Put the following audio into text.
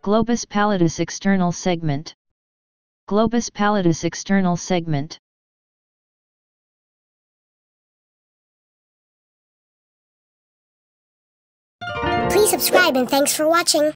Globus pallidus external segment. Globus pallidus external segment. Please subscribe and thanks for watching.